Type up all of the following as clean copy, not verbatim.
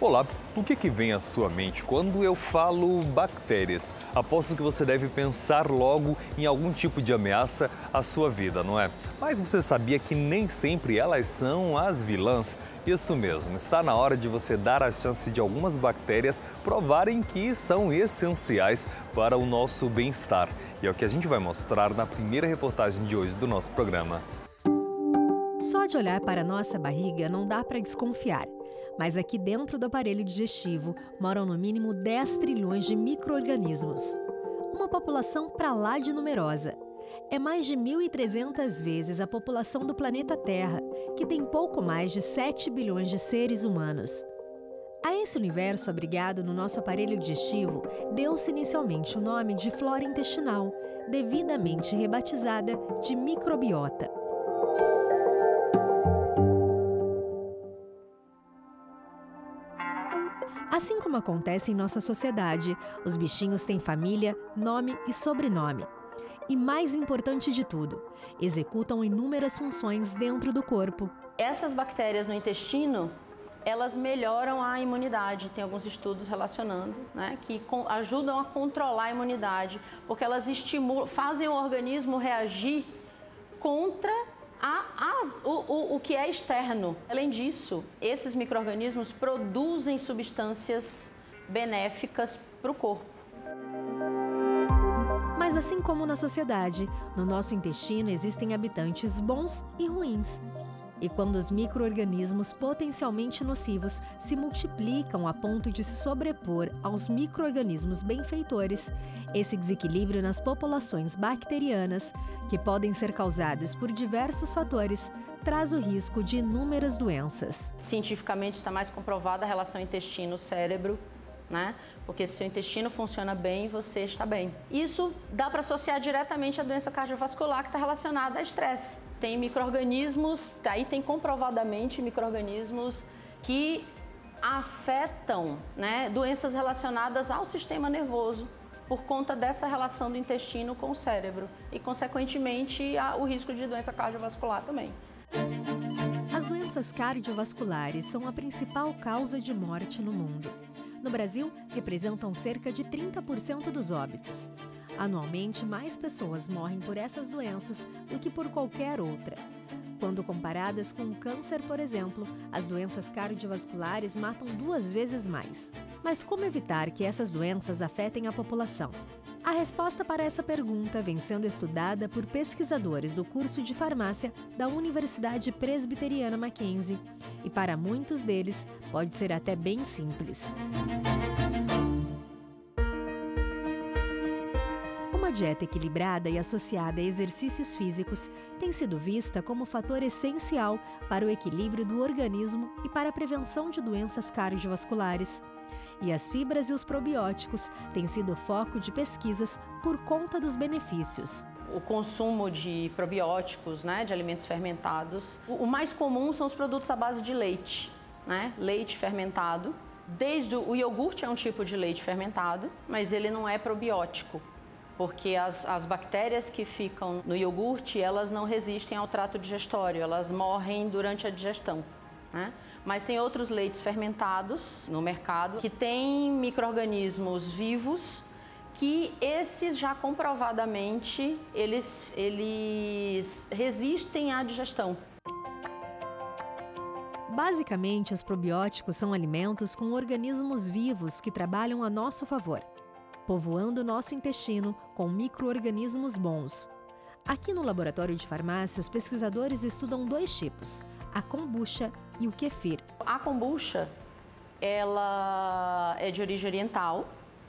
Olá, o que vem à sua mente quando eu falo bactérias? Aposto que você deve pensar logo em algum tipo de ameaça à sua vida, não é? Mas você sabia que nem sempre elas são as vilãs? Isso mesmo, está na hora de você dar a chance de algumas bactérias provarem que são essenciais para o nosso bem-estar. E é o que a gente vai mostrar na primeira reportagem de hoje do nosso programa. Só de olhar para a nossa barriga não dá para desconfiar. Mas aqui dentro do aparelho digestivo moram no mínimo 10 trilhões de micro-organismos. Uma população pra lá de numerosa. É mais de 1.300 vezes a população do planeta Terra, que tem pouco mais de 7 bilhões de seres humanos. A esse universo abrigado no nosso aparelho digestivo, deu-se inicialmente o nome de flora intestinal, devidamente rebatizada de microbiota. Assim como acontece em nossa sociedade, os bichinhos têm família, nome e sobrenome. E mais importante de tudo, executam inúmeras funções dentro do corpo. Essas bactérias no intestino, elas melhoram a imunidade. Tem alguns estudos relacionando, né, que ajudam a controlar a imunidade, porque elas estimulam, fazem o organismo reagir contra o que é externo. Além disso, esses micro-organismos produzem substâncias benéficas para o corpo. Mas assim como na sociedade, no nosso intestino existem habitantes bons e ruins. E quando os micro-organismos potencialmente nocivos se multiplicam a ponto de se sobrepor aos micro-organismos benfeitores, esse desequilíbrio nas populações bacterianas, que podem ser causados por diversos fatores, traz o risco de inúmeras doenças. Cientificamente está mais comprovada a relação intestino-cérebro, né? Porque se seu intestino funciona bem, você está bem. Isso dá para associar diretamente à doença cardiovascular que está relacionada a estresse. Tem micro-organismos, aí tem comprovadamente micro-organismos que afetam, né, doenças relacionadas ao sistema nervoso por conta dessa relação do intestino com o cérebro e, consequentemente, o risco de doença cardiovascular também. As doenças cardiovasculares são a principal causa de morte no mundo. No Brasil, representam cerca de 30% dos óbitos. Anualmente, mais pessoas morrem por essas doenças do que por qualquer outra. Quando comparadas com o câncer, por exemplo, as doenças cardiovasculares matam 2 vezes mais. Mas como evitar que essas doenças afetem a população? A resposta para essa pergunta vem sendo estudada por pesquisadores do curso de farmácia da Universidade Presbiteriana Mackenzie. E para muitos deles, pode ser até bem simples. Uma dieta equilibrada e associada a exercícios físicos tem sido vista como fator essencial para o equilíbrio do organismo e para a prevenção de doenças cardiovasculares. E as fibras e os probióticos têm sido foco de pesquisas por conta dos benefícios. O consumo de probióticos, né, de alimentos fermentados, o mais comum são os produtos à base de leite, né, leite fermentado. Desde o iogurte é um tipo de leite fermentado, mas ele não é probiótico, porque as bactérias que ficam no iogurte, elas não resistem ao trato digestório, elas morrem durante a digestão, né? Mas tem outros leites fermentados no mercado que têm micro-organismos vivos que esses já comprovadamente eles resistem à digestão. Basicamente, os probióticos são alimentos com organismos vivos que trabalham a nosso favor, povoando nosso intestino com micro-organismos bons. Aqui no laboratório de farmácia, os pesquisadores estudam 2 tipos, a kombucha e o kefir. A kombucha, ela é de origem oriental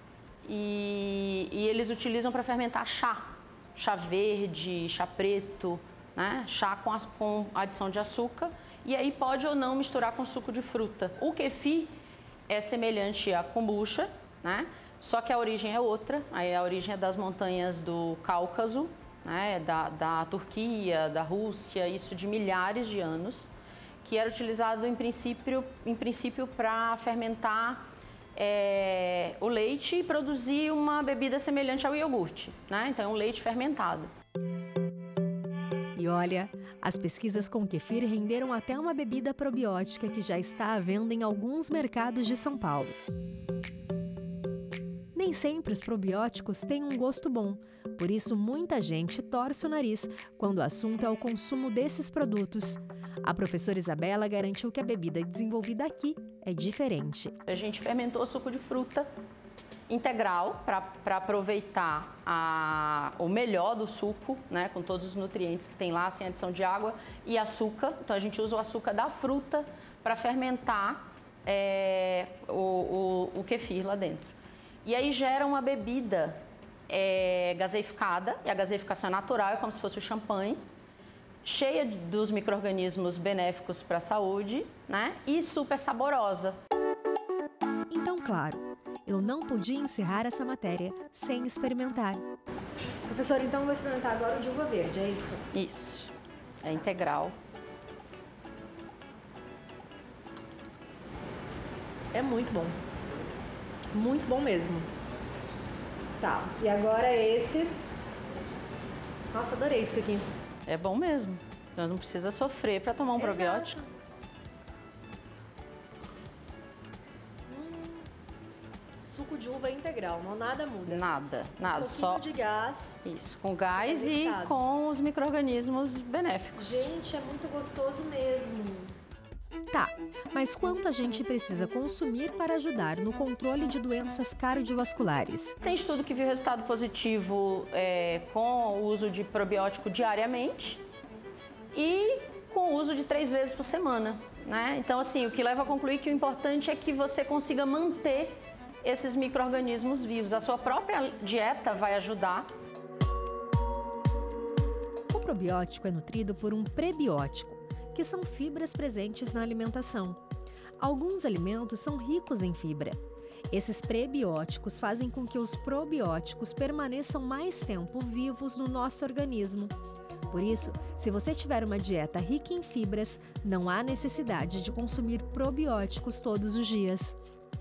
e eles utilizam para fermentar chá verde, chá preto, né? Chá com adição de açúcar, e aí pode ou não misturar com suco de fruta. O kefir é semelhante à kombucha, né? Só que a origem é outra, aí a origem é das montanhas do Cáucaso, né? da Turquia, da Rússia, isso de milhares de anos, que era utilizado em princípio para fermentar o leite e produzir uma bebida semelhante ao iogurte, né? Então é um leite fermentado. E E olha, as pesquisas com kefir renderam até uma bebida probiótica que já está à venda em alguns mercados de São Paulo. Nem sempre os probióticos têm um gosto bom, por isso muita gente torce o nariz quando o assunto é o consumo desses produtos. A professora Isabela garantiu que a bebida desenvolvida aqui é diferente. A gente fermentou suco de fruta integral para aproveitar o melhor do suco, né, com todos os nutrientes que tem lá, sem adição de água e açúcar. Então a gente usa o açúcar da fruta para fermentar o kefir lá dentro. E aí gera uma bebida gaseificada, e a gaseificação é natural, é como se fosse o champanhe, cheia dos micro-organismos benéficos para a saúde, né, e super saborosa. Então, claro, eu não podia encerrar essa matéria sem experimentar. Professora, então eu vou experimentar agora o de uva verde, é isso? Isso, é integral. É muito bom. Muito bom mesmo. Tá, e agora esse. Nossa, adorei isso aqui. É bom mesmo. Então não precisa sofrer para tomar um probiótico. Suco de uva integral, não nada muda. Nada, Um só de gás. isso, com gás e com os micro-organismos benéficos. Gente, é muito gostoso mesmo. Tá, mas quanto a gente precisa consumir para ajudar no controle de doenças cardiovasculares? Tem estudo que viu resultado positivo com o uso de probiótico diariamente e com o uso de 3 vezes por semana, né? Então, assim, o que leva a concluir que o importante é que você consiga manter esses micro-organismos vivos. A sua própria dieta vai ajudar. O probiótico é nutrido por um prebiótico, que são fibras presentes na alimentação. Alguns alimentos são ricos em fibra. Esses prebióticos fazem com que os probióticos permaneçam mais tempo vivos no nosso organismo. Por isso, se você tiver uma dieta rica em fibras, não há necessidade de consumir probióticos todos os dias.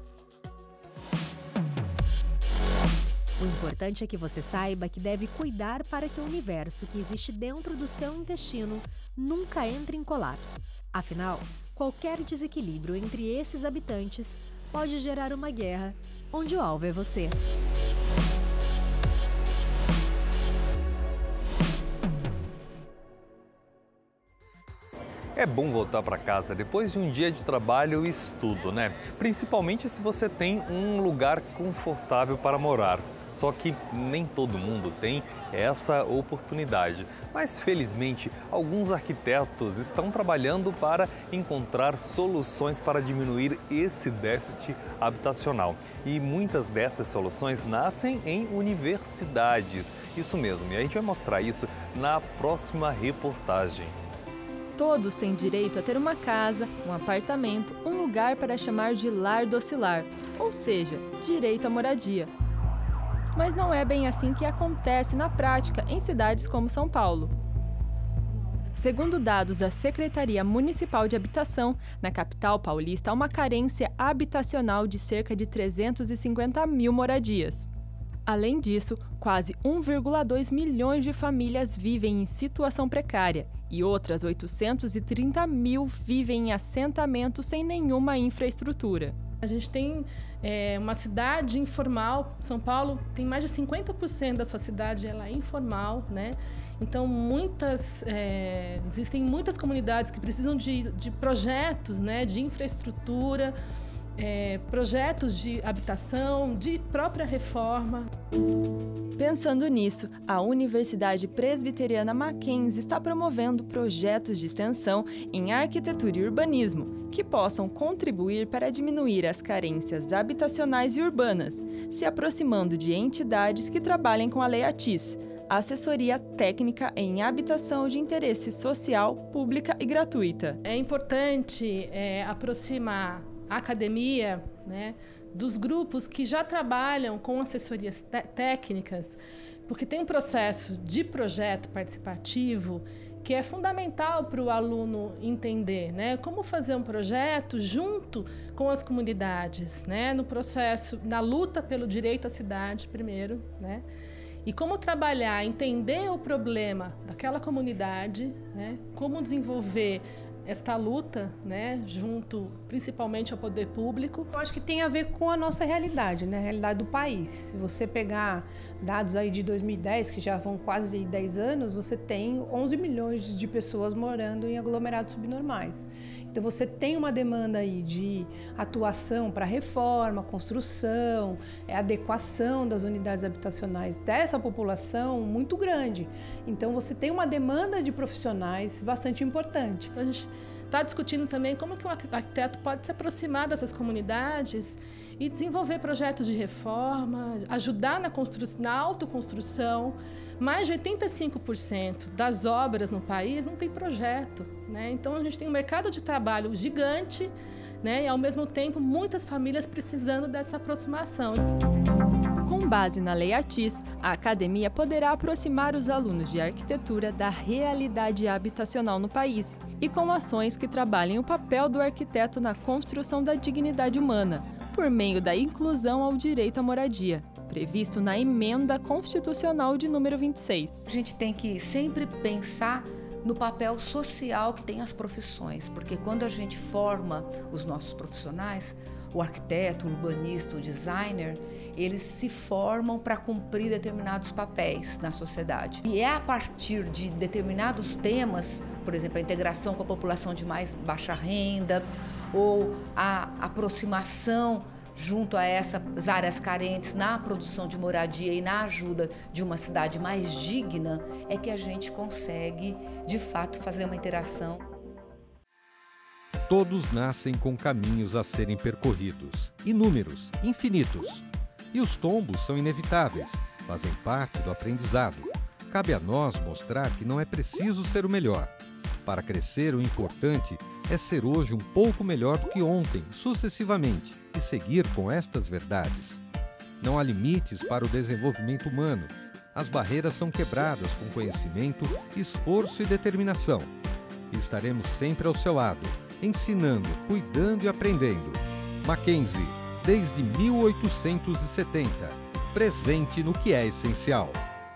O importante é que você saiba que deve cuidar para que o universo que existe dentro do seu intestino nunca entre em colapso. Afinal, qualquer desequilíbrio entre esses habitantes pode gerar uma guerra onde o alvo é você. É bom voltar para casa depois de um dia de trabalho e estudo, né? Principalmente se você tem um lugar confortável para morar. Só que nem todo mundo tem essa oportunidade. Mas, felizmente, alguns arquitetos estão trabalhando para encontrar soluções para diminuir esse déficit habitacional. E muitas dessas soluções nascem em universidades. Isso mesmo, e a gente vai mostrar isso na próxima reportagem. Todos têm direito a ter uma casa, um apartamento, um lugar para chamar de lar docilar, ou seja, direito à moradia. Mas não é bem assim que acontece na prática em cidades como São Paulo. Segundo dados da Secretaria Municipal de Habitação, na capital paulista há uma carência habitacional de cerca de 350 mil moradias. Além disso, quase 1,2 milhões de famílias vivem em situação precária e outras 830 mil vivem em assentamentos sem nenhuma infraestrutura. A gente tem uma cidade informal, São Paulo tem mais de 50% da sua cidade ela é informal, né? Então existem muitas comunidades que precisam de projetos, né, de infraestrutura, projetos de habitação, de própria reforma. Pensando nisso, a Universidade Presbiteriana Mackenzie está promovendo projetos de extensão em arquitetura e urbanismo que possam contribuir para diminuir as carências habitacionais e urbanas, se aproximando de entidades que trabalhem com a Lei ATIS, Assessoria Técnica em Habitação de Interesse Social, Pública e Gratuita. É importante aproximar a academia, né, dos grupos que já trabalham com assessorias técnicas, porque tem um processo de projeto participativo que é fundamental para o aluno entender, né, como fazer um projeto junto com as comunidades, né, no processo, na luta pelo direito à cidade primeiro, né, E como trabalhar, entender o problema daquela comunidade, né? Como desenvolver esta luta, né, junto principalmente ao poder público. Eu acho que tem a ver com a nossa realidade, né, a realidade do país. Se você pegar dados aí de 2010, que já vão quase 10 anos, você tem 11 milhões de pessoas morando em aglomerados subnormais. Então você tem uma demanda aí de atuação para reforma, construção, adequação das unidades habitacionais dessa população muito grande. Então você tem uma demanda de profissionais bastante importante. A gente está discutindo também como que o arquiteto pode se aproximar dessas comunidades e desenvolver projetos de reforma, ajudar na autoconstrução. Mais de 85% das obras no país não tem projeto, né? Então a gente tem um mercado de trabalho gigante, né? E ao mesmo tempo muitas famílias precisando dessa aproximação. Com base na Lei ATIS, a academia poderá aproximar os alunos de arquitetura da realidade habitacional no país e com ações que trabalhem o papel do arquiteto na construção da dignidade humana, por meio da inclusão ao direito à moradia, previsto na Emenda Constitucional de número 26. A gente tem que sempre pensar no papel social que tem as profissões, porque quando a gente forma os nossos profissionais, o arquiteto, o urbanista, o designer, eles se formam para cumprir determinados papéis na sociedade. E é a partir de determinados temas, por exemplo, a integração com a população de mais baixa renda, ou a aproximação junto a essas áreas carentes na produção de moradia e na ajuda de uma cidade mais digna, é que a gente consegue, de fato, fazer uma interação. Todos nascem com caminhos a serem percorridos, inúmeros, infinitos. E os tombos são inevitáveis, fazem parte do aprendizado. Cabe a nós mostrar que não é preciso ser o melhor. Para crescer, o importante é ser hoje um pouco melhor do que ontem, sucessivamente, e seguir com estas verdades. Não há limites para o desenvolvimento humano. As barreiras são quebradas com conhecimento, esforço e determinação. E estaremos sempre ao seu lado, ensinando, cuidando e aprendendo. Mackenzie, desde 1870, presente no que é essencial.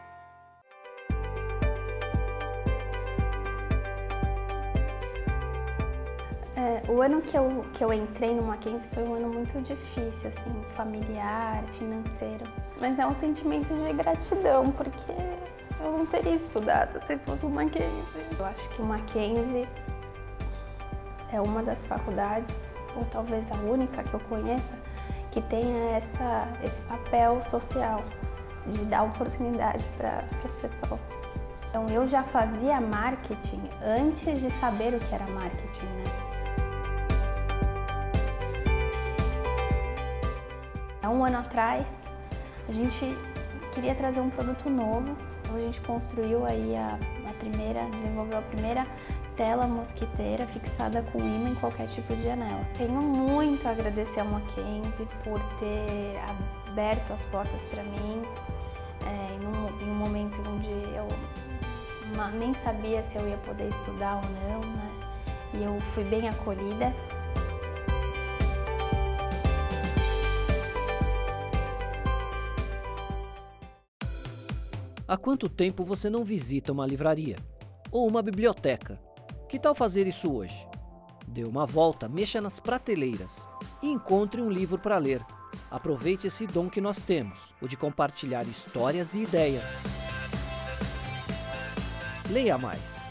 O ano que eu entrei no Mackenzie foi um ano muito difícil, assim, familiar, financeiro. Mas é um sentimento de gratidão, porque eu não teria estudado se fosse o Mackenzie. Eu acho que o Mackenzie é uma das faculdades, ou talvez a única que eu conheça, que tenha esse papel social de dar oportunidade para as pessoas. Então eu já fazia marketing antes de saber o que era marketing, né? Há um ano atrás, a gente queria trazer um produto novo, então a gente construiu aí desenvolveu a primeira tela mosquiteira fixada com imã em qualquer tipo de janela. Tenho muito a agradecer ao Mackenzie por ter aberto as portas para mim em um momento onde eu nem sabia se eu ia poder estudar ou não, né? E eu fui bem acolhida. Há quanto tempo você não visita uma livraria? Ou uma biblioteca? Que tal fazer isso hoje? Dê uma volta, mexa nas prateleiras e encontre um livro para ler. Aproveite esse dom que nós temos, o de compartilhar histórias e ideias. Leia mais.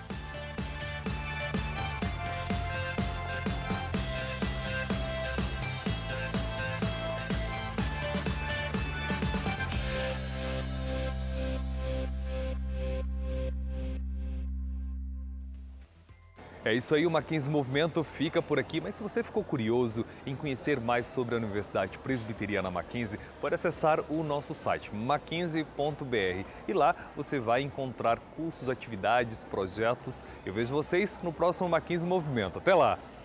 É isso aí, o Mackenzie Movimento fica por aqui, mas se você ficou curioso em conhecer mais sobre a Universidade Presbiteriana Mackenzie, pode acessar o nosso site, mackenzie.br, e lá você vai encontrar cursos, atividades, projetos. Eu vejo vocês no próximo Mackenzie Movimento. Até lá!